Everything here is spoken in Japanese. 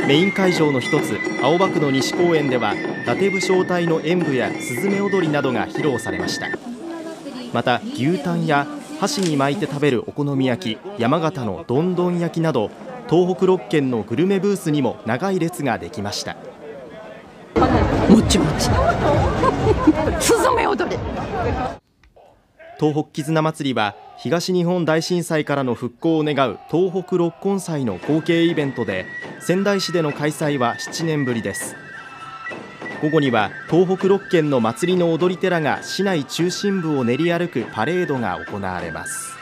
メイン会場の一つ、青葉区の西公園では伊達武将隊の演舞やすずめ踊りなどが披露されました。また牛タンや箸に巻いて食べるお好み焼き、山形のどんどん焼きなど東北6県のグルメブースにも長い列ができました。 もちもちすずめ踊り。 東北絆まつりは東日本大震災からの復興を願う東北六根祭の後継イベントで、仙台市での開催は7年ぶりです。午後には東北6県の祭りの踊り手らが市内中心部を練り歩くパレードが行われます。